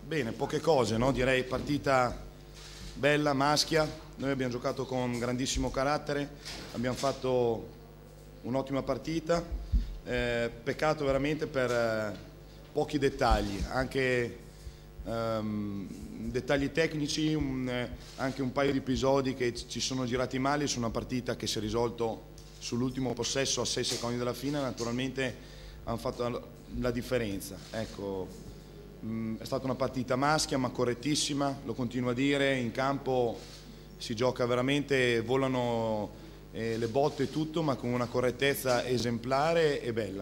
Bene, poche cose, no? Direi partita bella, maschia. Noi abbiamo giocato con grandissimo carattere, abbiamo fatto un'ottima partita. Peccato veramente per pochi dettagli, anche dettagli tecnici, anche un paio di episodi che ci sono girati male su una partita che si è risolto sull'ultimo possesso a 6 secondi dalla fine. Naturalmente hanno fatto la differenza. Ecco, è stata una partita maschia ma correttissima, lo continuo a dire, in campo si gioca veramente, volano le botte e tutto, ma con una correttezza esemplare e bella.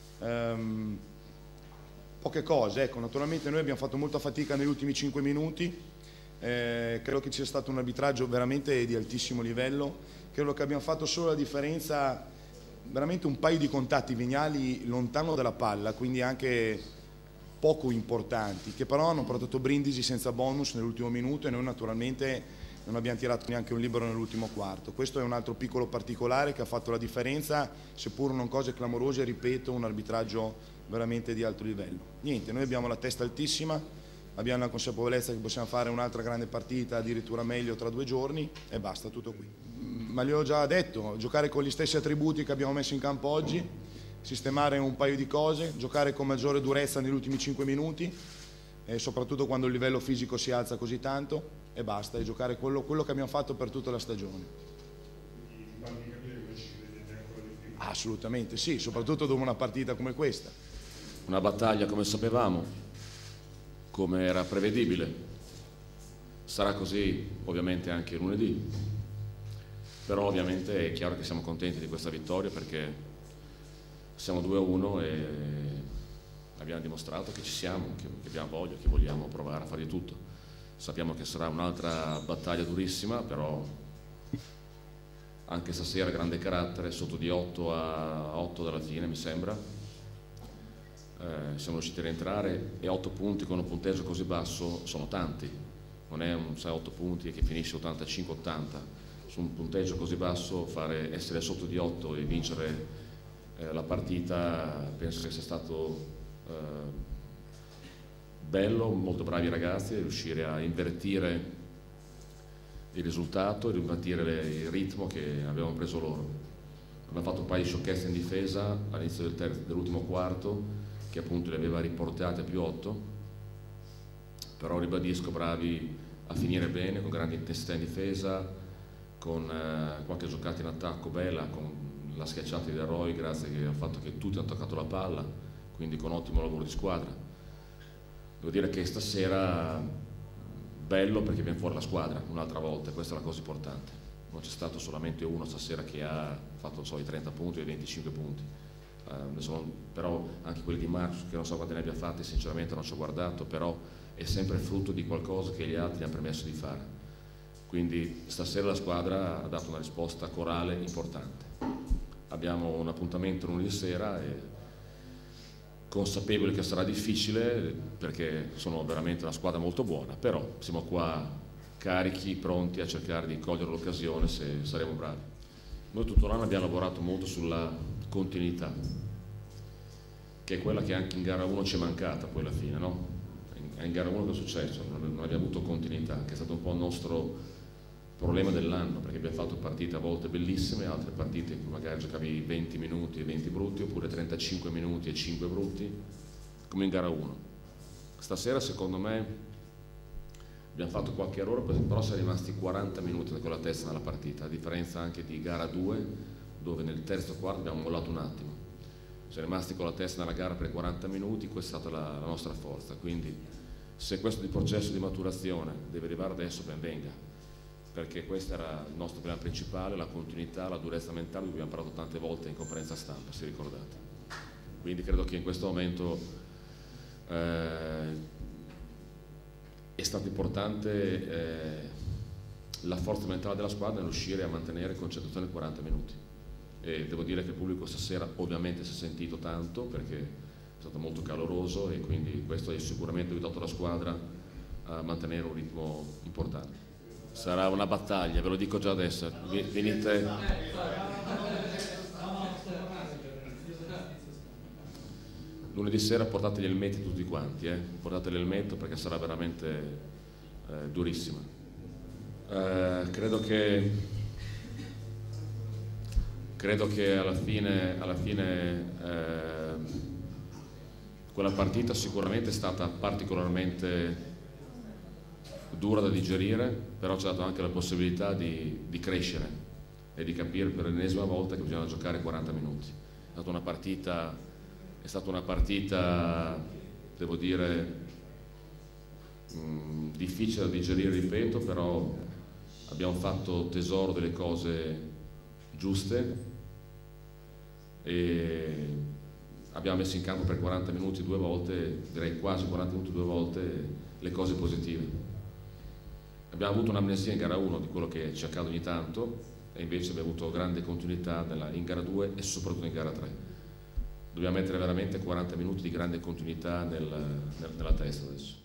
Poche cose, ecco, naturalmente noi abbiamo fatto molta fatica negli ultimi 5 minuti, credo che ci sia stato un arbitraggio veramente di altissimo livello, credo che abbiamo fatto solo la differenza, veramente un paio di contatti veniali lontano dalla palla, quindi anche poco importanti, che però hanno portato Brindisi senza bonus nell'ultimo minuto e noi naturalmente non abbiamo tirato neanche un libero nell'ultimo quarto. Questo è un altro piccolo particolare che ha fatto la differenza, seppur non cose clamorose, ripeto, un arbitraggio veramente di alto livello. Niente, noi abbiamo la testa altissima, abbiamo la consapevolezza che possiamo fare un'altra grande partita, addirittura meglio tra 2 giorni e basta, tutto qui. Ma gliel'ho già detto, giocare con gli stessi attributi che abbiamo messo in campo oggi, sistemare un paio di cose, giocare con maggiore durezza negli ultimi 5 minuti, e soprattutto quando il livello fisico si alza così tanto, e basta, e giocare quello che abbiamo fatto per tutta la stagione. Assolutamente sì, soprattutto dopo una partita come questa. Una battaglia come sapevamo, come era prevedibile. Sarà così ovviamente anche lunedì, però ovviamente è chiaro che siamo contenti di questa vittoria perché siamo 2-1 e abbiamo dimostrato che ci siamo, che abbiamo voglia, che vogliamo provare a fare di tutto. Sappiamo che sarà un'altra battaglia durissima, però anche stasera grande carattere, sotto di 8-8 dalla fine mi sembra. Siamo riusciti a rientrare e 8 punti con un punteggio così basso sono tanti, non è un 6-8 punti che finisce 85-80, su un punteggio così basso essere sotto di 8 e vincere la partita penso che sia stato bello, molto bravi ragazzi, riuscire a invertire il risultato, invertire il ritmo che avevano preso loro. Abbiamo fatto un paio di sciocchezze in difesa all'inizio dell'ultimo quarto che appunto li aveva riportati a +8, però ribadisco, bravi a finire bene, con grande intensità in difesa, con qualche giocata in attacco bella, con la schiacciata di Roy grazie al fatto che tutti hanno toccato la palla, quindi con ottimo lavoro di squadra. Devo dire che stasera bello perché viene fuori la squadra un'altra volta, questa è la cosa importante. Non c'è stato solamente uno stasera che ha fatto i 30 punti o i 25 punti, però anche quelli di Marcus, che non so quanti ne abbia fatti, sinceramente non ci ho guardato, però è sempre frutto di qualcosa che gli altri gli hanno permesso di fare. Quindi stasera la squadra ha dato una risposta corale importante. Abbiamo un appuntamento lunedì sera e consapevoli che sarà difficile perché sono veramente una squadra molto buona, però siamo qua carichi, pronti a cercare di cogliere l'occasione se saremo bravi. Noi tutto l'anno abbiamo lavorato molto sulla continuità, che è quella che anche in gara 1 ci è mancata poi alla fine, no? In gara 1 che è successo? Non abbiamo avuto continuità, che è stato un po' il nostro problema dell'anno, perché abbiamo fatto partite a volte bellissime, altre partite in cui magari giocavi 20 minuti e 20 brutti, oppure 35 minuti e 5 brutti, come in gara 1. Stasera secondo me abbiamo fatto qualche errore, però siamo rimasti 40 minuti con la testa nella partita, a differenza anche di gara 2, dove nel terzo quarto abbiamo mollato un attimo. Siamo rimasti con la testa nella gara per 40 minuti, questa è stata la nostra forza, quindi se questo processo di maturazione deve arrivare adesso, ben venga, perché questo era il nostro problema principale, la continuità, la durezza mentale, di cui abbiamo parlato tante volte in conferenza stampa, se ricordate. Quindi credo che in questo momento è stato importante la forza mentale della squadra nell'uscire a mantenere concentrazione 40 minuti. E devo dire che il pubblico stasera ovviamente si è sentito tanto perché è stato molto caloroso e quindi questo ha sicuramente aiutato la squadra a mantenere un ritmo importante. Sarà una battaglia, ve lo dico già adesso, venite. lunedì sera portategli il metro tutti quanti, portateli il metro perché sarà veramente durissima. Credo che alla fine quella partita sicuramente è stata particolarmente dura da digerire, però ci ha dato anche la possibilità di crescere e di capire per l'ennesima volta che bisogna giocare 40 minuti. È stata una partita, devo dire, difficile da digerire, ripeto, però abbiamo fatto tesoro delle cose giuste e abbiamo messo in campo per 40 minuti 2 volte, direi quasi 40 minuti 2 volte, le cose positive. Abbiamo avuto un'amnesia in gara 1 di quello che ci accade ogni tanto e invece abbiamo avuto grande continuità in gara 2 e soprattutto in gara 3. Dobbiamo mettere veramente 40 minuti di grande continuità nella testa adesso.